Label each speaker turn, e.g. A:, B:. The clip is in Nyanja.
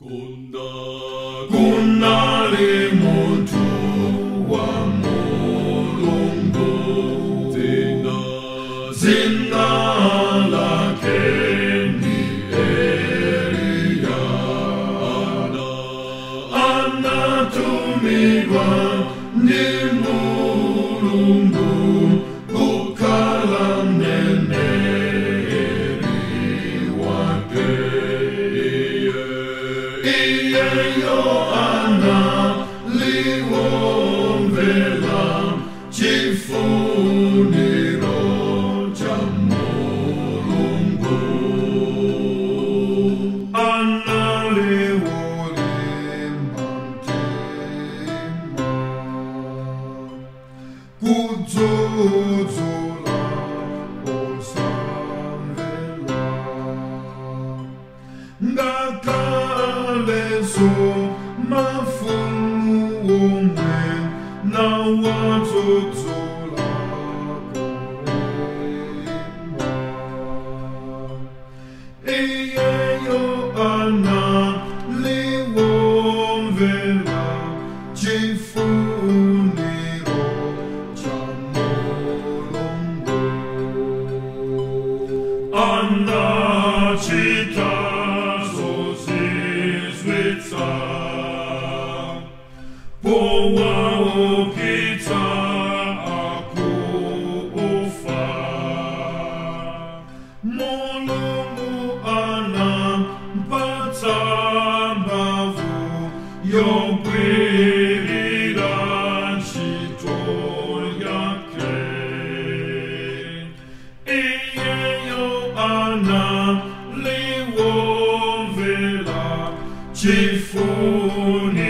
A: Kunali muntu wa Mulungu, zina lake ni Eliya, anatumiwa ni Mulungu kukala mneneri wake. Yohana liwomvela chifuniro cha Mulungu, analiolimba mtima kudzudzula osamvela ngakaleso mafumu omwe na wadzudzula kuimba. Iyeyo analiombela chifuniro cha Mulungu, anachita powa okita akufa. Mulungu anampatsa mbavu yokwirira ntchito yake. Iyeyo analiombela chifuniro